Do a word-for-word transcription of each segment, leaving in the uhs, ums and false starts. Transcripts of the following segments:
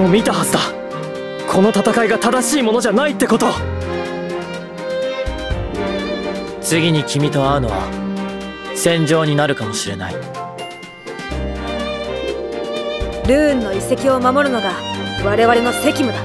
も見たはずだ。この戦いが正しいものじゃないってこと。次に君と会うのは戦場になるかもしれない。 ルーンの遺跡を守るのが我々の責務だ。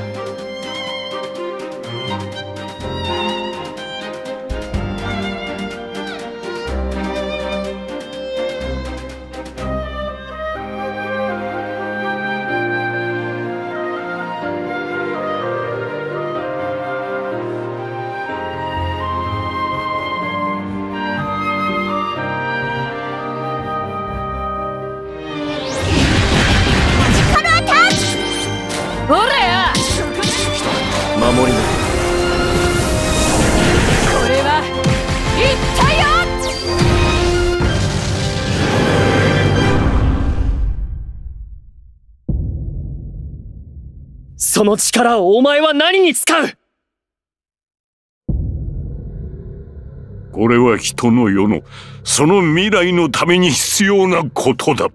ほれや守り抜く。 これはいったよ。 その力をお前は何に使う？ これは人の世のその未来のために必要なことだ。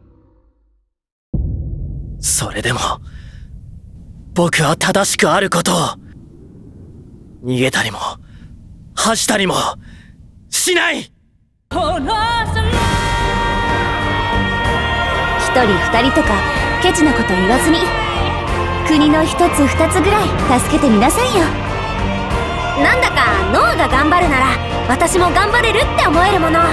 それでも僕は正しくあることを。逃げたりも恥したりもしない。一人二人とかケチなこと言わずに、国の一つ二つぐらい助けてみなさいよ。なんだかノアが頑張るなら私も頑張れるって思えるもの。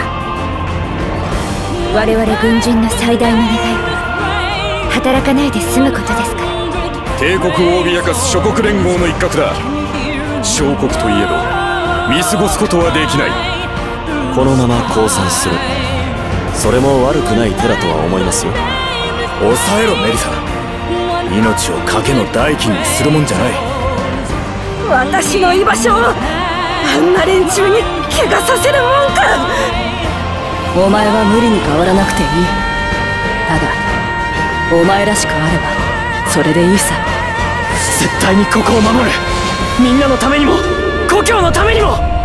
我々軍人の最大の願いは働かないで済むことですから。 帝国を脅かす諸国連合の一角だ。小国といえど見過ごすことはできない。 このまま降参する、それも悪くない手だとは思いますよ。 抑えろメリサ。命を賭けの代金にするもんじゃない。 私の居場所をあんな連中に怪我させるもんか。お前は無理に変わらなくていい。ただお前らしくあればそれでいいさ。 絶対にここを守る。みんなのためにも故郷のためにも。